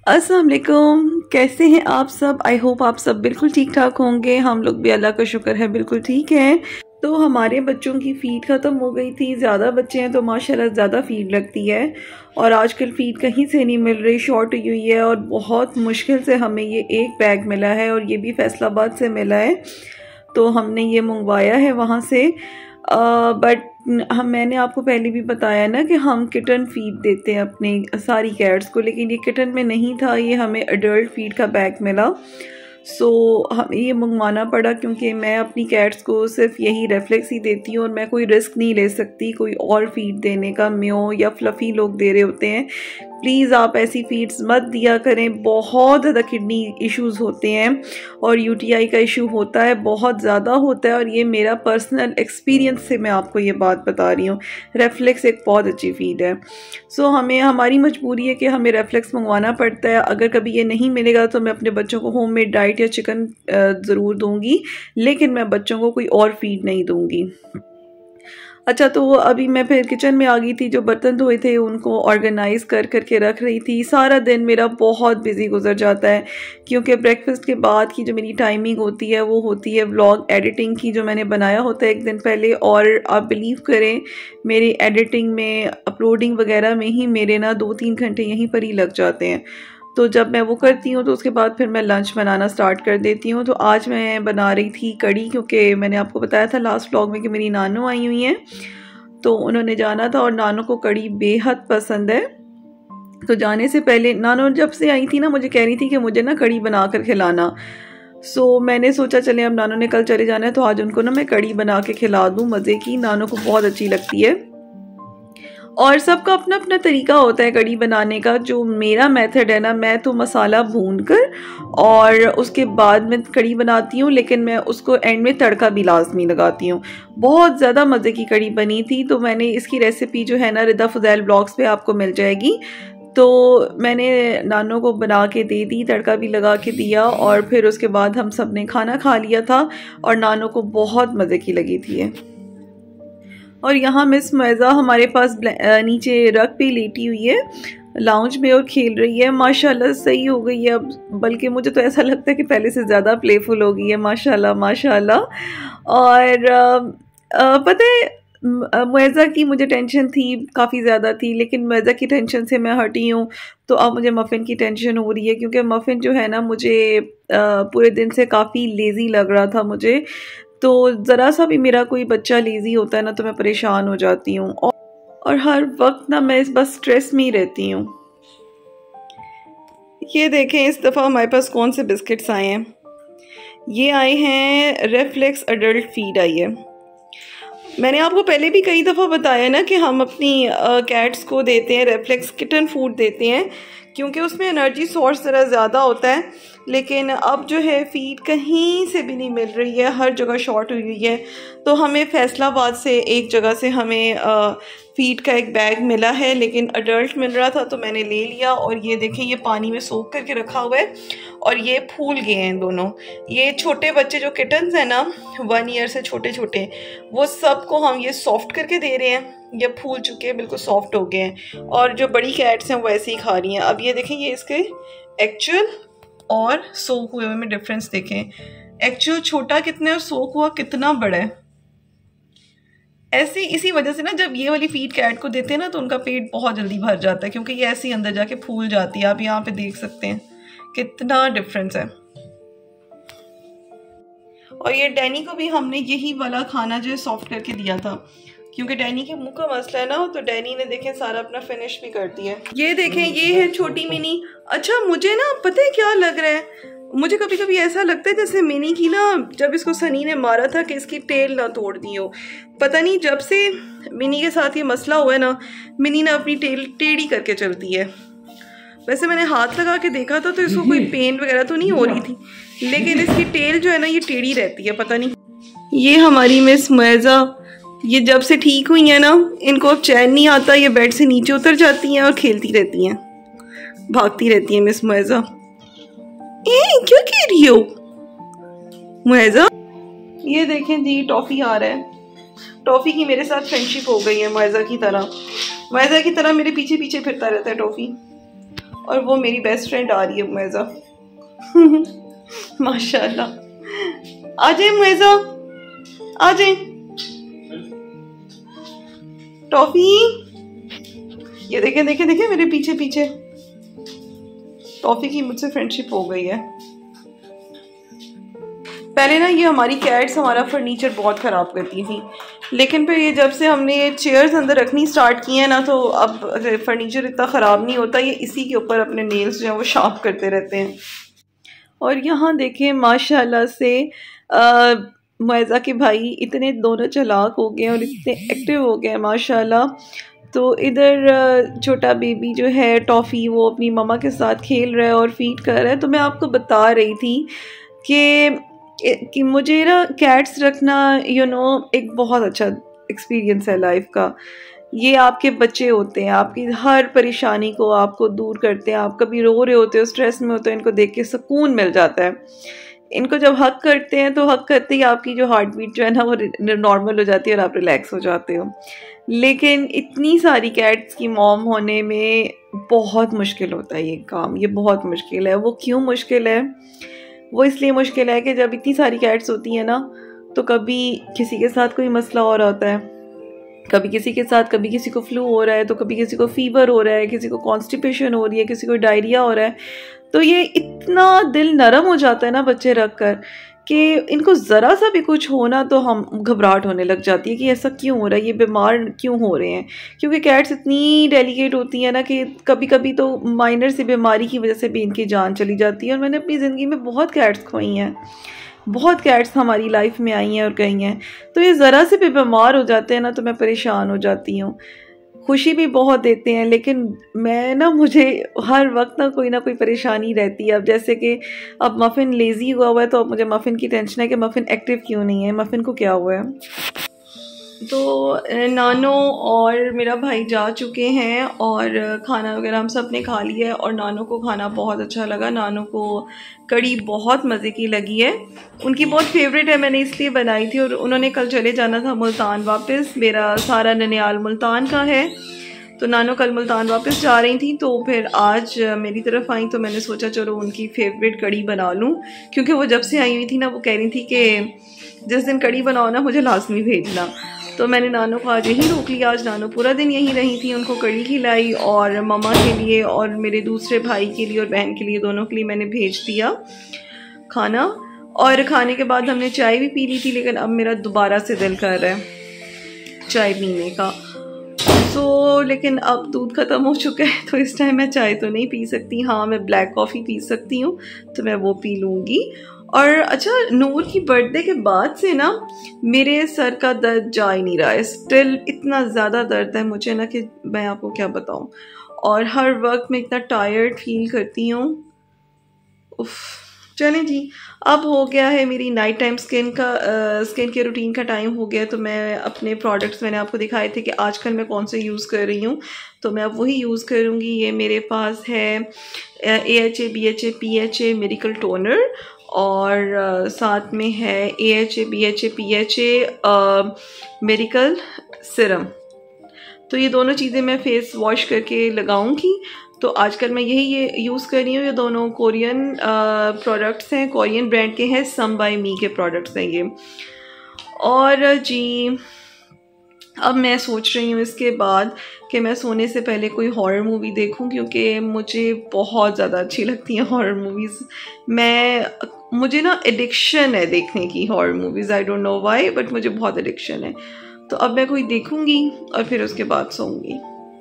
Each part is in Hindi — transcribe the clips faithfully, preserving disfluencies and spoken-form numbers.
अस्सलाम वालेकुम, कैसे हैं आप सब। आई होप आप सब बिल्कुल ठीक ठाक होंगे। हम लोग भी अल्लाह का शुक्र है बिल्कुल ठीक हैं। तो हमारे बच्चों की फ़ीड ख़त्म हो गई थी। ज़्यादा बच्चे हैं तो माशाल्लाह ज़्यादा फ़ीड लगती है और आजकल फ़ीड कहीं से नहीं मिल रही, शॉर्ट हुई हुई है और बहुत मुश्किल से हमें ये एक बैग मिला है और ये भी फैसलाबाद से मिला है। तो हमने ये मंगवाया है वहाँ से। बट हम मैंने आपको पहले भी बताया ना कि हम किटन फीड देते हैं अपने सारी कैट्स को, लेकिन ये किटन में नहीं था, ये हमें अडल्ट फीड का बैग मिला। सो so, हम ये मंगवाना पड़ा क्योंकि मैं अपनी कैट्स को सिर्फ यही रेफ्लेक्स ही देती हूँ और मैं कोई रिस्क नहीं ले सकती कोई और फीड देने का। म्यो या फ्लफ़ी लोग दे रहे होते हैं, प्लीज़ आप ऐसी फीड्स मत दिया करें। बहुत ज़्यादा किडनी इश्यूज़ होते हैं और यूटीआई का इशू होता है, बहुत ज़्यादा होता है और ये मेरा पर्सनल एक्सपीरियंस से मैं आपको ये बात बता रही हूँ। रेफ्लेक्स एक बहुत अच्छी फीड है। सो so, हमें हमारी मजबूरी है कि हमें रेफ्लेक्स मंगवाना पड़ता है। अगर कभी ये नहीं मिलेगा तो मैं अपने बच्चों को होम मेड डाइट या चिकन ज़रूर दूँगी, लेकिन मैं बच्चों को कोई और फीड नहीं दूँगी। अच्छा, तो वो अभी मैं फिर किचन में आ गई थी, जो बर्तन धोए थे उनको ऑर्गेनाइज़ कर करके रख रही थी। सारा दिन मेरा बहुत बिजी गुजर जाता है क्योंकि ब्रेकफास्ट के बाद की जो मेरी टाइमिंग होती है वो होती है व्लॉग एडिटिंग की, जो मैंने बनाया होता है एक दिन पहले। और आप बिलीव करें मेरी एडिटिंग में, अपलोडिंग वगैरह में ही मेरे ना दो तीन घंटे यहीं पर ही लग जाते हैं। तो जब मैं वो करती हूँ तो उसके बाद फिर मैं लंच बनाना स्टार्ट कर देती हूँ। तो आज मैं बना रही थी कड़ी, क्योंकि मैंने आपको बताया था लास्ट व्लॉग में कि मेरी नानू आई हुई हैं, तो उन्होंने जाना था और नानू को कड़ी बेहद पसंद है। तो जाने से पहले नानू जब से आई थी ना मुझे कह रही थी कि मुझे ना कड़ी बना कर खिलाना। सो मैंने सोचा चले अब नानू ने कल चले जाना है तो आज उनको ना मैं कड़ी बना के खिला दूँ मज़े की। नानू को बहुत अच्छी लगती है और सबका अपना अपना तरीका होता है कड़ी बनाने का। जो मेरा मेथड है ना, मैं तो मसाला भूनकर और उसके बाद मैं कड़ी बनाती हूँ, लेकिन मैं उसको एंड में तड़का भी लाजमी लगाती हूँ। बहुत ज़्यादा मज़े की कड़ी बनी थी। तो मैंने इसकी रेसिपी जो है ना रिदा फुज़ैल ब्लॉग्स पे आपको मिल जाएगी। तो मैंने नानू को बना के दे दी, तड़का भी लगा के दिया और फिर उसके बाद हम सब ने खाना खा लिया था और नानू को बहुत मज़े की लगी थी। और यहाँ मिस मुएज़ा हमारे पास नीचे रग पे लेटी हुई है लाउंज में और खेल रही है। माशाल्लाह सही हो गई है अब, बल्कि मुझे तो ऐसा लगता है कि पहले से ज़्यादा प्लेफुल हो गई है माशाल्लाह माशाल्लाह। और आ, आ, पता है मुएज़ा की मुझे टेंशन थी, काफ़ी ज़्यादा थी, लेकिन मुएज़ा की टेंशन से मैं हटी हूँ। तो अब मुझे मफ़िन की टेंशन हो रही है क्योंकि मफ़िन जो है ना मुझे आ, पूरे दिन से काफ़ी लेज़ी लग रहा था मुझे। तो ज़रा सा भी मेरा कोई बच्चा लेज़ी होता है ना तो मैं परेशान हो जाती हूँ और, और हर वक्त ना मैं इस बस स्ट्रेस में ही रहती हूँ। ये देखें इस दफ़ा हमारे पास कौन से बिस्किट्स आए हैं। ये आए हैं रेफ्लेक्स अडल्ट फीड आई है। मैंने आपको पहले भी कई दफ़ा बताया ना कि हम अपनी कैट्स को देते हैं रेफ्लेक्स किटन फूड देते हैं क्योंकि उसमें एनर्जी सोर्स ज़रा ज़्यादा होता है। लेकिन अब जो है फ़ीड कहीं से भी नहीं मिल रही है, हर जगह शॉर्ट हुई हुई है। तो हमें फैसलाबाद से एक जगह से हमें आ, फ़ीड का एक बैग मिला है, लेकिन अडल्ट मिल रहा था तो मैंने ले लिया। और ये देखें ये पानी में सोख करके रखा हुआ है और ये फूल गए हैं दोनों। ये छोटे बच्चे जो किटन्स हैं ना वन ईयर से छोटे छोटे, वो सबको हम ये सॉफ्ट करके दे रहे हैं। ये फूल चुके हैं, बिल्कुल सॉफ्ट हो गए हैं और जो बड़ी कैट्स हैं वो ऐसे ही खा रही हैं। अब ये देखें ये इसके एक्चुअल और सोक हुए में डिफरेंस देखें। एक्चुअल छोटा कितना है और सोक हुआ कितना बड़ा है। ऐसी इसी वजह से ना जब ये वाली फीड कैट को देते हैं ना तो उनका पेट बहुत जल्दी भर जाता है क्योंकि ये ऐसे ही अंदर जाके फूल जाती है। आप यहाँ पे देख सकते हैं कितना डिफरेंस है। और ये डैनी को भी हमने यही वाला खाना जो है सॉफ्ट करके दिया था क्योंकि डैनी के मुंह का मसला है ना, तो डैनी ने देखें सारा अपना फिनिश भी कर दिया। ये देखें ये है छोटी मिनी। अच्छा मुझे ना पता है क्या लग रहा है, मुझे कभी कभी ऐसा लगता है जैसे मिनी की ना जब इसको सनी ने मारा था कि इसकी टेल ना तोड़ दी हो। पता नहीं जब से मिनी के साथ ये मसला हुआ है ना, मिनी ना अपनी टेल टेढ़ी करके चलती है। वैसे मैंने हाथ लगा के देखा था तो इसको कोई पेन वगैरह तो नहीं हो रही थी, लेकिन इसकी टेल जो है ना ये टेढ़ी रहती है, पता नहीं। ये हमारी मिस मुएज़ा, ये जब से ठीक हुई है ना इनको अब चैन नहीं आता, ये बेड से नीचे उतर जाती हैं और खेलती रहती हैं, भागती रहती हैं मिस मुएज़ा। ए क्या कह रही हो मुएज़ा? ये देखें जी टॉफ़ी आ रहा है। टॉफ़ी की मेरे साथ फ्रेंडशिप हो गई है मुएज़ा की तरह। मुएज़ा की तरह मेरे पीछे पीछे फिरता रहता है टॉफ़ी। और वो मेरी बेस्ट फ्रेंड आ रही है मुएज़ा। माशाल्लाह। आ जाए मुएज़ा, आ जाए। टॉफी, ये देखें देखें देखें मेरे पीछे पीछे। टॉफी की मुझसे फ्रेंडशिप हो गई है। पहले ना ये हमारी कैट्स हमारा फर्नीचर बहुत ख़राब करती थी, लेकिन फिर ये जब से हमने ये चेयर्स अंदर रखनी स्टार्ट की है ना, तो अब फर्नीचर इतना ख़राब नहीं होता। ये इसी के ऊपर अपने नेल्स जो हैं वो शार्प करते रहते हैं। और यहाँ देखें माशाल्लाह से मुएज़ा के भाई इतने दोनों चालाक हो गए और इतने एक्टिव हो गए माशाल्लाह। तो इधर छोटा बेबी जो है टॉफ़ी वो अपनी मम्मा के साथ खेल रहा है और फीड कर रहा है। तो मैं आपको बता रही थी कि कि मुझे ना कैट्स रखना यू नो एक बहुत अच्छा एक्सपीरियंस है लाइफ का। ये आपके बच्चे होते हैं, आपकी हर परेशानी को आपको दूर करते हैं। आप कभी रो रहे होते हो, स्ट्रेस में होते हो, इनको देख के सुकून मिल जाता है। इनको जब हक करते हैं तो हक करते ही आपकी जो हार्ट बीट जो है ना वो नॉर्मल हो जाती है और आप रिलैक्स हो जाते हो। लेकिन इतनी सारी कैट्स की मॉम होने में बहुत मुश्किल होता है ये काम, ये बहुत मुश्किल है। वो क्यों मुश्किल है? वो इसलिए मुश्किल है कि जब इतनी सारी कैट्स होती हैं ना, तो कभी किसी के साथ कोई मसला हो रहा होता है, कभी किसी के साथ, कभी किसी को फ्लू हो रहा है, तो कभी किसी को फीवर हो रहा है, किसी को कॉन्स्टिपेशन हो रही है, किसी को डायरिया हो रहा है। तो ये इतना दिल नरम हो जाता है ना बच्चे रख कर कि इनको ज़रा सा भी कुछ होना तो हम घबराहट होने लग जाती है कि ऐसा क्यों हो रहा है, ये बीमार क्यों हो रहे हैं। क्योंकि कैट्स इतनी डेलिकेट होती हैं ना कि कभी कभी तो माइनर सी बीमारी की वजह से भी इनकी जान चली जाती है। और मैंने अपनी ज़िंदगी में बहुत कैट्स खोई हैं, बहुत कैट्स हमारी लाइफ में आई हैं और गई हैं। तो ये ज़रा से भी बीमार हो जाते हैं ना तो मैं परेशान हो जाती हूँ। खुशी भी बहुत देते हैं, लेकिन मैं ना मुझे हर वक्त ना कोई ना कोई परेशानी रहती है। अब जैसे कि अब मफ़िन लेज़ी हुआ हुआ है, तो अब मुझे मफ़िन की टेंशन है कि मफ़िन एक्टिव क्यों नहीं है, मफ़िन को क्या हुआ है। तो नानो और मेरा भाई जा चुके हैं और खाना वगैरह हम सब ने खा लिया है और नानो को खाना बहुत अच्छा लगा। नानो को कड़ी बहुत मज़े की लगी है, उनकी बहुत फेवरेट है, मैंने इसलिए बनाई थी। और उन्होंने कल चले जाना था मुल्तान वापस, मेरा सारा ननियाल मुल्तान का है, तो नानो कल मुल्तान वापस जा रही थी। तो फिर आज मेरी तरफ आई तो मैंने सोचा चलो उनकी फेवरेट कड़ी बना लूँ, क्योंकि वो जब से आई हुई थी ना वो कह रही थी कि जिस दिन कड़ी बनाओ ना मुझे लाजमी भेजना। तो मैंने नानो को आज यहीं रोक लिया। आज नानो पूरा दिन यहीं रही थी, उनको कड़ी खिलाई और मम्मा के लिए और मेरे दूसरे भाई के लिए और बहन के लिए, दोनों के लिए मैंने भेज दिया खाना। और खाने के बाद हमने चाय भी पी ली थी, लेकिन अब मेरा दोबारा से दिल कर रहा है चाय पीने का। तो लेकिन अब दूध ख़त्म हो चुका है तो इस टाइम मैं चाय तो नहीं पी सकती। हाँ, मैं ब्लैक कॉफ़ी पी सकती हूँ, तो मैं वो पी लूँगी। और अच्छा, नूर की बर्थडे के बाद से ना मेरे सर का दर्द जा ही नहीं रहा है। स्टिल इतना ज़्यादा दर्द है मुझे ना कि मैं आपको क्या बताऊँ। और हर वक्त मैं इतना टायर्ड फील करती हूँ। उफ, चलें जी, अब हो गया है मेरी नाइट टाइम स्किन का स्किन के रूटीन का टाइम हो गया। तो मैं अपने प्रोडक्ट्स मैंने आपको दिखाए थे कि आजकल मैं कौन से यूज़ कर रही हूँ, तो मैं अब वही यूज़ करूँगी। ये मेरे पास है A H A B H A P H A miracle toner और uh, साथ में है A H A B H A P H A miracle serum. तो ये दोनों चीज़ें मैं फेस वॉश करके लगाऊंगी। तो आजकल मैं यही ये यूज़ कर रही हूँ। ये दोनों कोरियन प्रोडक्ट्स हैं, कोरियन ब्रांड के हैं, सम बाय मी के प्रोडक्ट्स हैं ये। और जी अब मैं सोच रही हूँ इसके बाद कि मैं सोने से पहले कोई हॉरर मूवी देखूं, क्योंकि मुझे बहुत ज़्यादा अच्छी लगती हैं हॉरर मूवीज़। मैं मुझे ना एडिक्शन है देखने की horror movies, I don't know why, but मुझे बहुत एडिक्शन है। तो अब मैं कोई देखूंगी और फिर उसके बाद सोऊंगी।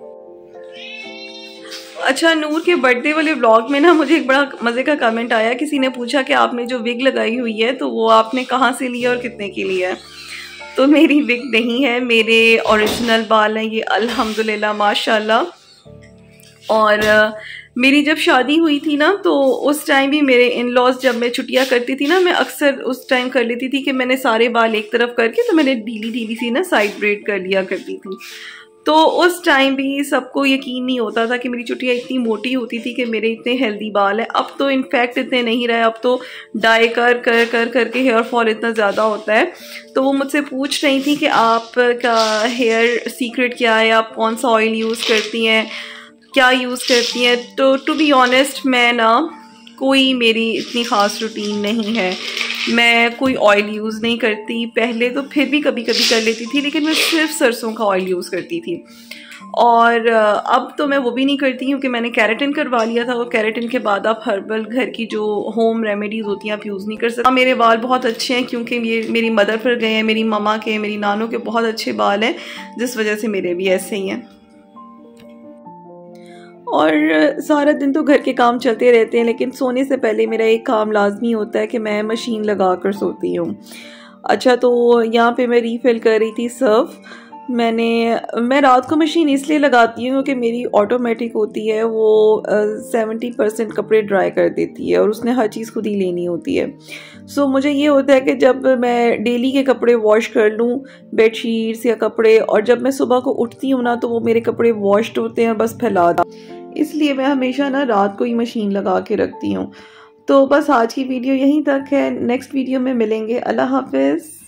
अच्छा, नूर के बर्थडे वाले व्लॉग में ना मुझे एक बड़ा मज़े का कमेंट आया। किसी ने पूछा कि आपने जो विग लगाई हुई है तो वो आपने कहाँ से लिया और कितने की लिया है। तो मेरी विग नहीं है, मेरे ओरिजिनल बाल हैं ये, अल्हम्दुलिल्लाह माशाल्लाह। और मेरी जब शादी हुई थी ना तो उस टाइम भी मेरे इन लॉज जब मैं छुट्टियां करती थी ना, मैं अक्सर उस टाइम कर लेती थी कि मैंने सारे बाल एक तरफ करके तो मैंने ढीली ढीली सी ना साइड ब्रेड कर लिया करती थी। तो उस टाइम भी सबको यकीन नहीं होता था कि मेरी चुटिया इतनी मोटी होती थी कि मेरे इतने हेल्दी बाल हैं। अब तो इनफैक्ट इतने नहीं रहे, अब तो डाई कर कर कर करके हेयर फॉल इतना ज़्यादा होता है। तो वो मुझसे पूछ रही थी कि आपका हेयर सीक्रेट क्या है, आप कौन सा ऑयल यूज़ करती हैं। क्या यूज़ करती हैं। तो टू बी ऑनेस्ट मैं ना कोई मेरी इतनी ख़ास रूटीन नहीं है। मैं कोई ऑयल यूज़ नहीं करती। पहले तो फिर भी कभी कभी कर लेती थी, लेकिन मैं सिर्फ सरसों का ऑयल यूज़ करती थी। और अब तो मैं वो भी नहीं करती क्योंकि मैंने केराटिन करवा लिया था। वो केराटिन के बाद आप हर्बल घर की जो होम रेमेडीज़ होती हैं आप यूज़ नहीं कर सकते। मेरे बाल बहुत अच्छे हैं क्योंकि ये मेरी मदर पर गए हैं, मेरी ममा के, मेरी नानों के बहुत अच्छे बाल हैं, जिस वजह से मेरे भी ऐसे ही हैं। और सारा दिन तो घर के काम चलते रहते हैं, लेकिन सोने से पहले मेरा एक काम लाजमी होता है कि मैं मशीन लगा कर सोती हूँ। अच्छा, तो यहाँ पे मैं रीफ़िल कर रही थी सर्फ। मैंने मैं रात को मशीन इसलिए लगाती हूँ क्योंकि मेरी ऑटोमेटिक होती है, वो सेवेंटी परसेंट कपड़े ड्राई कर देती है और उसने हर चीज़ खुद ही लेनी होती है। सो so, मुझे ये होता है कि जब मैं डेली के कपड़े वॉश कर लूँ, बेडशीट्स या कपड़े, और जब मैं सुबह को उठती हूँ ना तो वो मेरे कपड़े वॉश्ड होते हैं, बस फैला दा। इसलिए मैं हमेशा ना रात को ही मशीन लगा के रखती हूँ। तो बस आज की वीडियो यहीं तक है। नेक्स्ट वीडियो में मिलेंगे। अल्लाह हाफिज़।